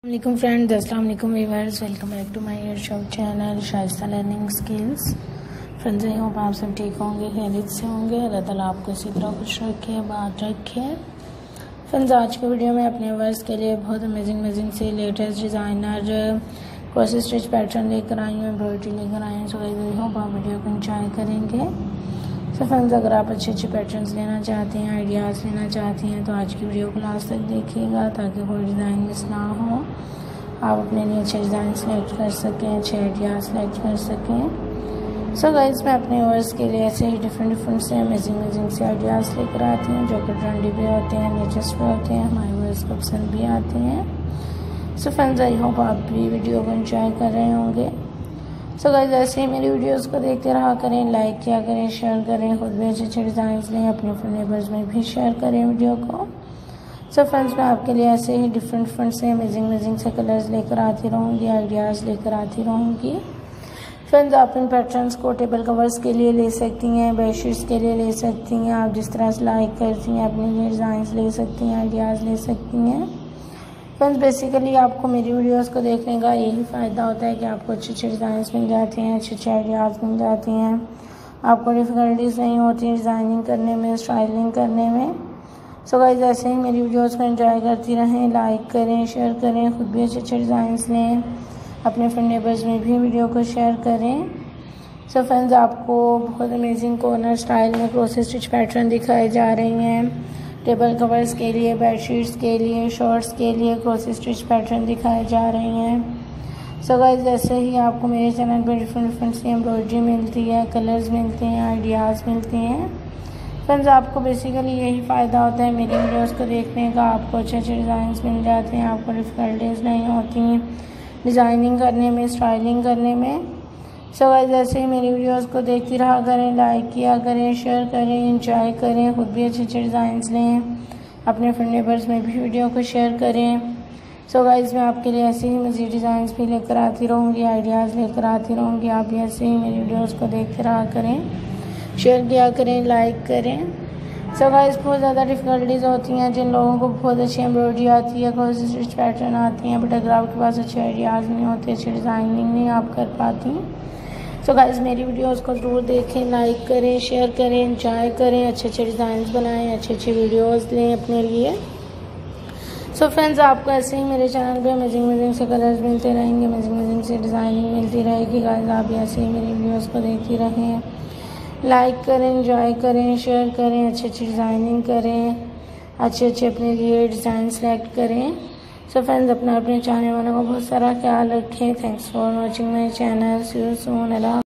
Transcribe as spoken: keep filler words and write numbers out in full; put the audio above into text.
वालेकुम फ्रेंड्स, अस्सलाम वालेकुम viewers, welcome back to my YouTube channel Shaista learning skills. Friends, I hope आप सब ठीक होंगे, खैरियत से होंगे। अल्लाह ताला आपको इसी तरह खुश रखे, बात रखे। फ्रेंड्स, आज की वीडियो में अपने व्यूअर्स के लिए बहुत अमेजिंग अमेजिंग से latest designer cross stitch pattern लेकर आई हूँ, एम्ब्रॉयडरी लेकर आई हूँ। सो आई होप आप वीडियो को एंजॉय करेंगे। सो फ्रेंड्स, अगर आप अच्छे अच्छे पैटर्न्स लेना चाहते हैं, आइडियाज़ लेना चाहती हैं, तो आज की वीडियो को लास्ट तक देखिएगा ताकि कोई डिज़ाइन मिस ना हो। आप अपने लिए अच्छे डिज़ाइन सेलेक्ट कर सकें, अच्छे आइडियाज़ सेलेक्ट कर सकें। सो गाइस, मैं अपने वर्स के लिए ऐसे ही डिफरेंट डिफरेंट से अमेजिंग अमेजिंग से आइडियाज़ लेकर आती हूँ जो कि ट्रेंडी भी होते हैं, लेटेस्ट भी होते हैं, हमारे वर्स को पसंद भी आते हैं। सो फ्रेंड्स, आई होप आप भी वीडियो को एंजॉय कर रहे होंगे। सो गाइस, ऐसे ही मेरी वीडियोस को देखते रहा करें, लाइक किया करें, शेयर करें, खुद भी अच्छे अच्छे डिज़ाइन लें, अपने अपने नेबर्स में भी शेयर करें वीडियो को। सो फ्रेंड्स, मैं आपके लिए ऐसे ही डिफरेंट डिफरेंट से अमेजिंग अमेजिंग से कलर्स लेकर आती रहूँगी, आइडियाज़ लेकर आती रहूँगी। फ्रेंड्स, आप इन पैटर्न्स को टेबल कवर्स के लिए ले सकती हैं, बेडशीट्स के लिए ले सकती हैं, आप जिस तरह से लाइक करती हैं अपने लिए डिज़ाइन ले सकती हैं, आइडियाज़ ले सकती हैं। फ्रेंड्स, बेसिकली आपको मेरी वीडियोस को देखने का यही फ़ायदा होता है कि आपको अच्छे अच्छे डिज़ाइंस मिल जाते हैं, अच्छे अच्छे आइडियाज़ मिल जाती हैं, आपको डिफ़िकल्टीज़ नहीं होती डिज़ाइनिंग करने में, स्टाइलिंग करने में। सो गाइस, ऐसे ही मेरी वीडियोस को एंजॉय करती रहें, लाइक करें, शेयर करें, खुद भी अच्छे अच्छे डिज़ाइंस लें, अपने फ्रेंड नेबर्स में भी वीडियो को शेयर करें। सो फ्रेंड्स, आपको बहुत अमेजिंग कॉर्नर स्टाइल में क्रॉस स्टिच पैटर्न दिखाए जा रही हैं। टेबल कवर्स के लिए, बेडशीट्स के लिए, शर्ट्स के लिए क्रॉस स्टिच पैटर्न दिखाए जा रहे हैं। सो गाइस, जैसे ही आपको मेरे चैनल पर डिफरेंट डिफरेंट सी एम्ब्रॉयडरी मिलती है, कलर्स मिलते हैं, आइडियाज़ मिलते हैं। फ्रेंड्स, आपको बेसिकली यही फ़ायदा होता है मेरी वीडियोस को देखने का, आपको अच्छे अच्छे डिज़ाइंस मिल जाते हैं, आपको डिफ़िकल्टीज़ नहीं होती डिज़ाइनिंग करने में, स्टाइलिंग करने में। सो गाइस, ऐसे ही मेरी वीडियोस को देखती रहा करें, लाइक किया करें, शेयर करें, एंजॉय करें, खुद भी अच्छे अच्छे डिज़ाइंस लें, अपने फ्रेंड नेबर्स में भी वीडियो को शेयर करें। सो गाइस, मैं आपके लिए ऐसे ही मज़ीद डिज़ाइंस भी लेकर आती रहूँगी, आइडियाज़ लेकर आती रहूँगी। आप भी ऐसे ही मेरी वीडियोस को देखते रहा करें, शेयर किया करें, लाइक करें। सो गाइस, बहुत ज़्यादा डिफ़िकल्टीज़ होती हैं जिन लोगों को बहुत अच्छी एम्ब्रॉयडरी आती है, क्रॉस स्टिच पैटर्न आती हैं, बट अगर आपके पास अच्छे आइडियाज़ नहीं होते, अच्छी डिज़ाइनिंग नहीं आप कर पाती। सो गाइस, मेरी वीडियोस को ज़रूर देखें, लाइक करें, शेयर करें, एंजॉय करें, अच्छे अच्छे डिज़ाइंस बनाएं, अच्छे अच्छे वीडियोस लें अपने लिए। सो फ्रेंड्स, आपको ऐसे ही मेरे चैनल पे अमेजिंग अमेजिंग से कलर्स मिलते रहेंगे, अमेजिंग अमेजिंग से डिज़ाइनिंग मिलती रहेगी। गाइस, आप भी ऐसे ही मेरी वीडियोस को देखती रहें, लाइक करें, एंजॉय करें, शेयर करें, अच्छी अच्छी डिज़ाइनिंग करें, अच्छे अच्छे अपने लिए डिज़ाइन सेलेक्ट करें। सो फ्रेंड्स, अपना अपने चाहने वालों को बहुत सारा ख्याल रखें। Thanks for watching my channel. See you soon. Allah.